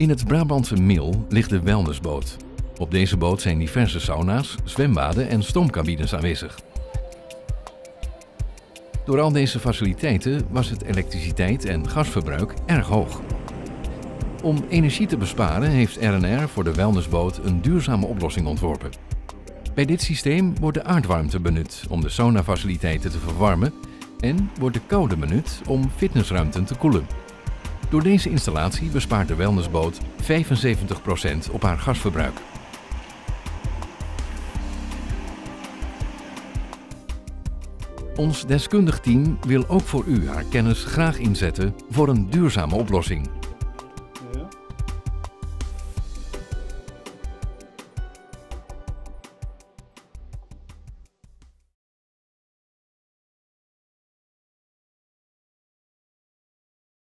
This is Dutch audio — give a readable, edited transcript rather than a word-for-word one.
In het Brabantse Mil ligt de Wellnessboot. Op deze boot zijn diverse sauna's, zwembaden en stoomcabines aanwezig. Door al deze faciliteiten was het elektriciteit- en gasverbruik erg hoog. Om energie te besparen heeft RNR voor de Wellnessboot een duurzame oplossing ontworpen. Bij dit systeem wordt de aardwarmte benut om de saunafaciliteiten te verwarmen en wordt de koude benut om fitnessruimten te koelen. Door deze installatie bespaart de Wellnessboot 75% op haar gasverbruik. Ons deskundig team wil ook voor u haar kennis graag inzetten voor een duurzame oplossing.